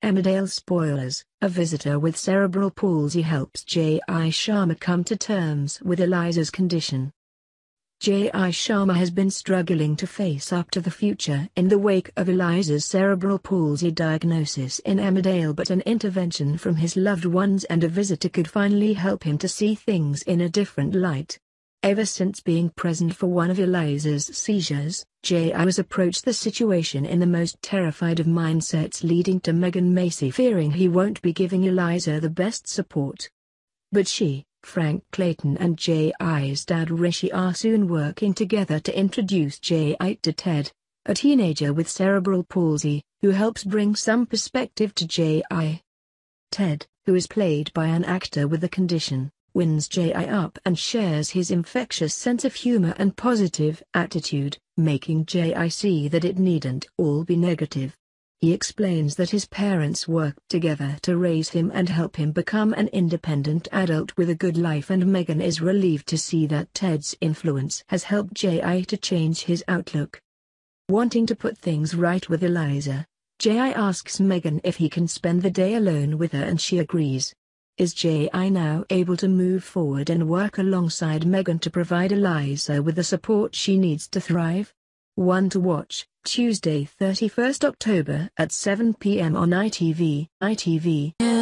Emmerdale spoilers, a visitor with cerebral palsy helps Jai Sharma come to terms with Eliza's condition. Jai Sharma has been struggling to face up to the future in the wake of Eliza's cerebral palsy diagnosis in Emmerdale, but an intervention from his loved ones and a visitor could finally help him to see things in a different light. Ever since being present for one of Eliza's seizures, Jai has approached the situation in the most terrified of mindsets, leading to Megan Macey fearing he won't be giving Eliza the best support. But she, Frank, Clayton and Jai's dad Rishi are soon working together to introduce Jai to Ted, a teenager with cerebral palsy, who helps bring some perspective to Jai. Ted, who is played by an actor with the condition, wins Jai up and shares his infectious sense of humor and positive attitude, making Jai see that it needn't all be negative. He explains that his parents worked together to raise him and help him become an independent adult with a good life, and Megan is relieved to see that Ted's influence has helped Jai to change his outlook. Wanting to put things right with Eliza, Jai asks Megan if he can spend the day alone with her, and she agrees. Is Jai now able to move forward and work alongside Megan to provide Eliza with the support she needs to thrive? One to watch, Tuesday 31st October at 7 p.m. on ITV.